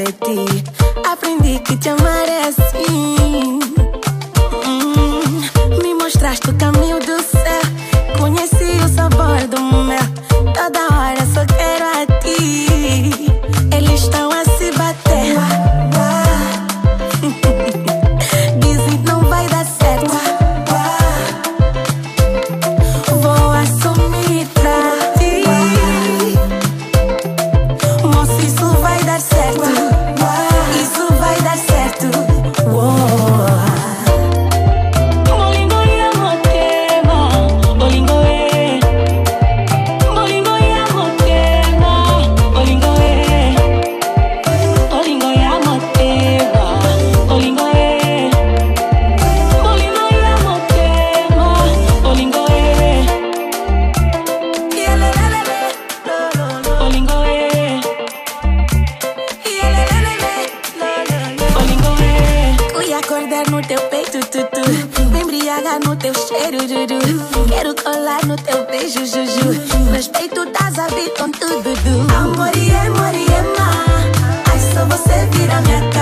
a ti. Aprendi que te amar é assim. Me mostraste o caminho do céu, conheci o sabor do mel. Toda hora só quero a ti. Eles estão a se bater. Dizem que não vai dar certo. Vou assumir pra ti. Moço, isso vai dar certo. Isso vai dar certo. Acordar no teu peito, tutu. Me embriagar no teu cheiro, dudu. Quero colar no teu beijo, juju. Respeito, tá a vir com tudo, du. Amorie, ma. Ai, só você vira minha cara.